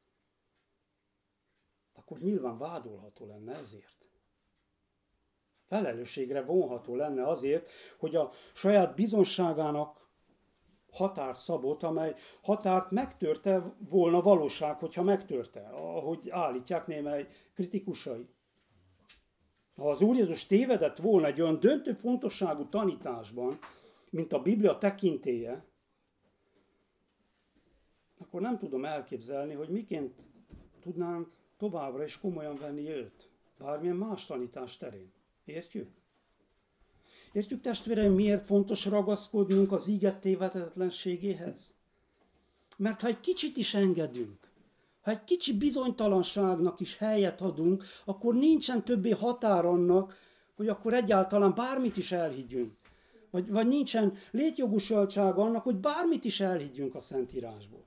A: akkor nyilván vádolható lenne ezért. Felelősségre vonható lenne azért, hogy a saját bizonságának határt szabott, amely határt megtörte volna valóság, hogyha megtörte, ahogy állítják némely kritikusai. Ha az Úr Jézus tévedett volna egy olyan döntő fontosságú tanításban, mint a Biblia tekintélye, akkor nem tudom elképzelni, hogy miként tudnánk továbbra is komolyan venni őt, bármilyen más tanítás terén. Értjük? Értjük, testvéreim, miért fontos ragaszkodnunk az íge tévedhetetlenségéhez? Mert ha egy kicsit is engedünk, ha egy kicsi bizonytalanságnak is helyet adunk, akkor nincsen többé határ annak, hogy akkor egyáltalán bármit is elhiggyünk. Vagy, vagy nincsen létjogosultság annak, hogy bármit is elhiggyünk a Szentírásból.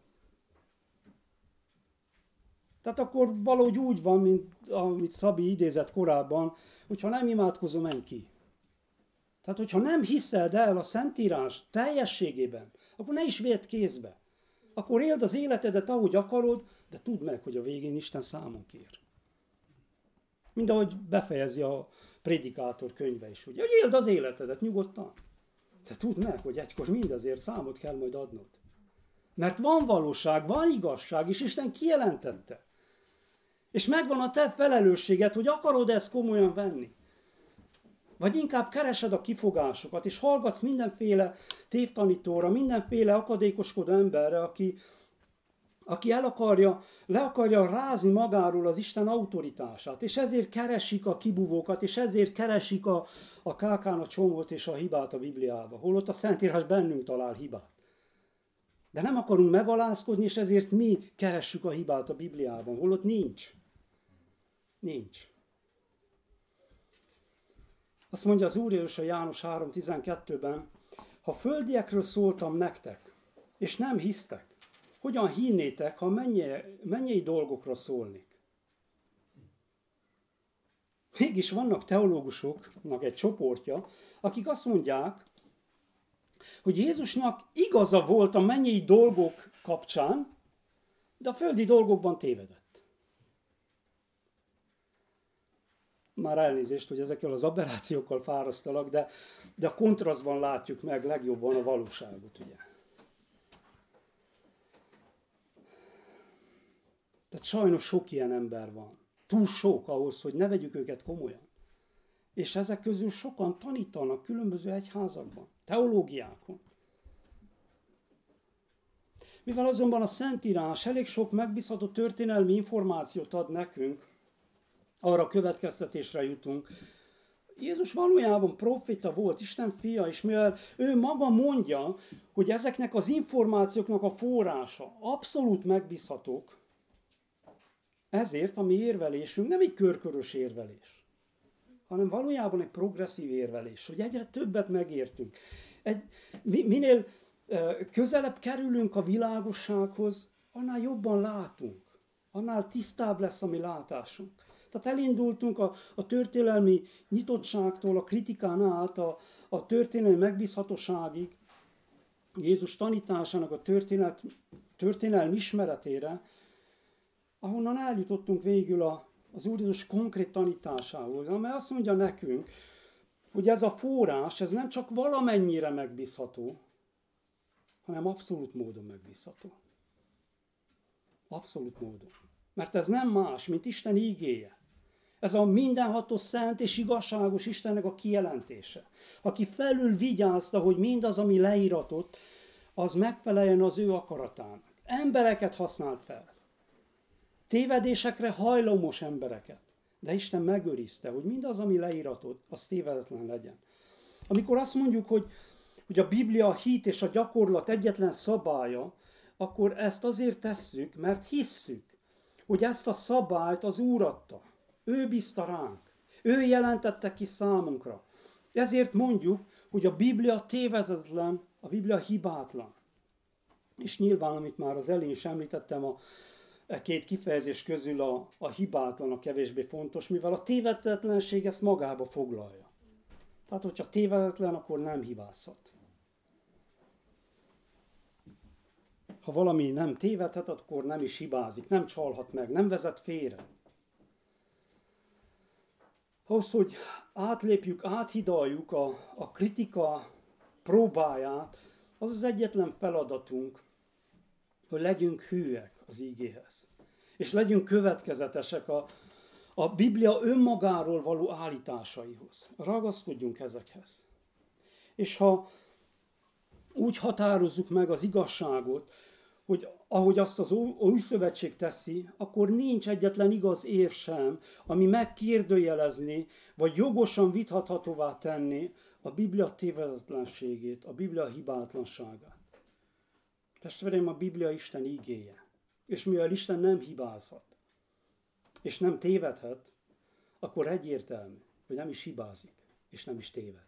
A: Tehát akkor valahogy úgy van, mint amit Szabi idézett korábban, hogyha nem imádkozom, menj ki. Tehát, hogyha nem hiszed el a Szentírás teljességében, akkor ne is vedd kézbe. Akkor éld az életedet, ahogy akarod, de tudd meg, hogy a végén Isten számon kér. Mind ahogy befejezi a prédikátor könyve is, ugye, hogy éld az életedet nyugodtan. De tudd meg, hogy egykor mindezért számot kell majd adnod. Mert van valóság, van igazság, és Isten kijelentette. És megvan a te felelősséged, hogy akarod ezt komolyan venni. Vagy inkább keresed a kifogásokat, és hallgatsz mindenféle tévtanítóra, mindenféle akadékoskodó emberre, aki, aki el akarja, le akarja rázni magáról az Isten autoritását, és ezért keresik a kibúvókat, és ezért keresik a, a kákán a csomót és a hibát a Bibliába, holott a Szentírás bennünk talál hibát. De nem akarunk megalázkodni, és ezért mi keressük a hibát a Bibliában, holott nincs. Nincs. Azt mondja az Úr Jézus a János három tizenkettőben, ha földiekről szóltam nektek, és nem hisztek, hogyan hinnétek, ha mennyei, mennyei dolgokról szólnék? Mégis vannak teológusoknak egy csoportja, akik azt mondják, hogy Jézusnak igaza volt a mennyei dolgok kapcsán, de a földi dolgokban tévedett. Már elnézést, hogy ezekkel az aberrációkkal fárasztalak, de, de a kontrasztban látjuk meg legjobban a valóságot, ugye. Tehát sajnos sok ilyen ember van. Túl sok ahhoz, hogy ne vegyük őket komolyan. És ezek közül sokan tanítanak különböző egyházakban, teológiákon. Mivel azonban a Szentírás elég sok megbízható történelmi információt ad nekünk, arra következtetésre jutunk. Jézus valójában proféta volt, Isten fia, és mivel ő maga mondja, hogy ezeknek az információknak a forrása abszolút megbízhatók, ezért a mi érvelésünk nem egy körkörös érvelés, hanem valójában egy progresszív érvelés, hogy egyre többet megértünk. Egy, minél közelebb kerülünk a világossághoz, annál jobban látunk, annál tisztább lesz a mi látásunk. Tehát elindultunk a, a történelmi nyitottságtól, a kritikán át, a, a történelmi megbízhatóságig, Jézus tanításának a történet, történelmi ismeretére, ahonnan eljutottunk végül a, az Úr Jézus konkrét tanításához, amely azt mondja nekünk, hogy ez a forrás, ez nem csak valamennyire megbízható, hanem abszolút módon megbízható. Abszolút módon. Mert ez nem más, mint Isten ígéje. Ez a mindenható, szent és igazságos Istennek a kijelentése. Aki felül vigyázta, hogy mindaz, ami leíratott, az megfeleljen az ő akaratának. Embereket használt fel. Tévedésekre hajlamos embereket. De Isten megőrizte, hogy mindaz, ami leíratott, az tévedetlen legyen. Amikor azt mondjuk, hogy, hogy a Biblia a hit és a gyakorlat egyetlen szabálya, akkor ezt azért tesszük, mert hisszük, hogy ezt a szabályt az Úr adta. Ő bízta ránk. Ő jelentette ki számunkra. Ezért mondjuk, hogy a Biblia tévedetlen, a Biblia hibátlan. És nyilván, amit már az elején is említettem, a két kifejezés közül a, a hibátlan a kevésbé fontos, mivel a tévedhetetlenség ezt magába foglalja. Tehát, hogyha tévedetlen, akkor nem hibázhat. Ha valami nem tévedhet, akkor nem is hibázik, nem csalhat meg, nem vezet félre. Ahhoz, hogy átlépjük, áthidaljuk a, a kritika próbáját, az az egyetlen feladatunk, hogy legyünk hűek az ígéhez. És legyünk következetesek a, a Biblia önmagáról való állításaihoz. Ragaszkodjunk ezekhez. És ha úgy határozzuk meg az igazságot, hogy ahogy azt az új szövetség teszi, akkor nincs egyetlen igaz érv sem, ami megkérdőjelezni, vagy jogosan vitathatóvá tenni a Biblia tévedetlenségét, a Biblia hibátlanságát. Testvéreim, a Biblia Isten ígéje. És mivel Isten nem hibázhat, és nem tévedhet, akkor egyértelmű, hogy nem is hibázik, és nem is téved.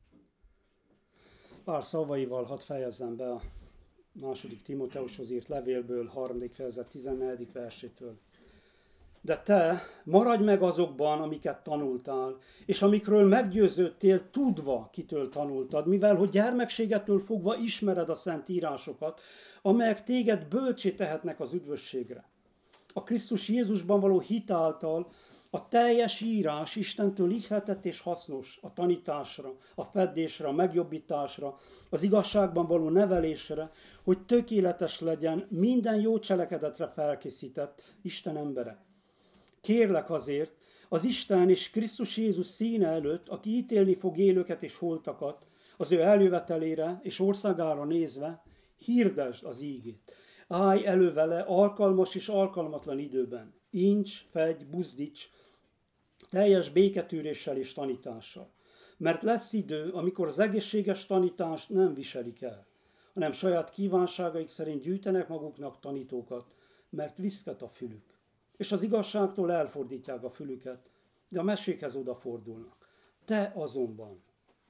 A: Pár szavaival hadd fejezzem be a második Timóteushoz írt levélből, harmadik fejezet tizennegyedik versétől. De te maradj meg azokban, amiket tanultál, és amikről meggyőződtél, tudva, kitől tanultad, mivel hogy gyermekségettől fogva ismered a szent írásokat, amelyek téged bölcsé tehetnek az üdvösségre. A Krisztus Jézusban való hit által a teljes írás Istentől ihletett és hasznos a tanításra, a feddésre, a megjobbításra, az igazságban való nevelésre, hogy tökéletes legyen, minden jó cselekedetre felkészített Isten embere. Kérlek azért, az Isten és Krisztus Jézus színe előtt, aki ítélni fog élőket és holtakat, az ő eljövetelére és országára nézve, hirdesd az ígét. Állj elő vele alkalmas és alkalmatlan időben. Incs, fegy, buzdíts, teljes béketűréssel és tanítással. Mert lesz idő, amikor az egészséges tanítást nem viselik el, hanem saját kívánságaik szerint gyűjtenek maguknak tanítókat, mert viszket a fülük. És az igazságtól elfordítják a fülüket, de a mesékhez odafordulnak. Te azonban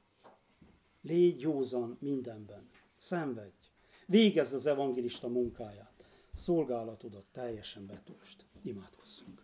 A: légy józan mindenben, szenvedj, végezd az evangélista munkáját, szolgálatodat teljesen betöltsd. Imádkozzunk.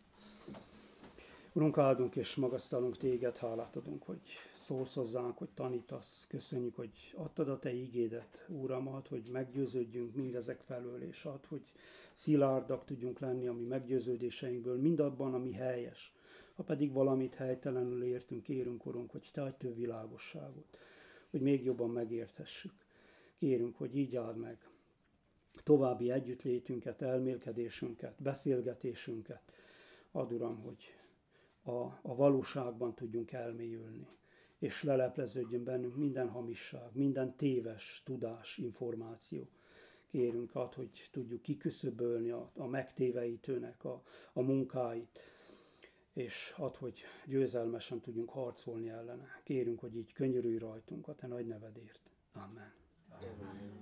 A: Urunk, áldunk és magasztalunk téged, hálát adunk, hogy szólsz hozzánk, hogy tanítasz. Köszönjük, hogy adtad a te ígédet, Úramat, hogy meggyőződjünk mindezek felől, és add, hogy szilárdak tudjunk lenni a mi meggyőződéseinkből, mindabban, ami helyes. Ha pedig valamit helytelenül értünk, kérünk, Urunk, hogy te adj több világosságot, hogy még jobban megérthessük. Kérünk, hogy így áld meg további együttlétünket, elmélkedésünket, beszélgetésünket. Add, Uram, hogy a, a valóságban tudjunk elmélyülni, és lelepleződjön bennünk minden hamisság, minden téves tudás, információ. Kérünk, add, hogy tudjuk kiküszöbölni a, a megtéveítőnek a, a munkáit, és add, hogy győzelmesen tudjunk harcolni ellene. Kérünk, hogy így könyörülj rajtunk a te nagy nevedért. Amen. Amen.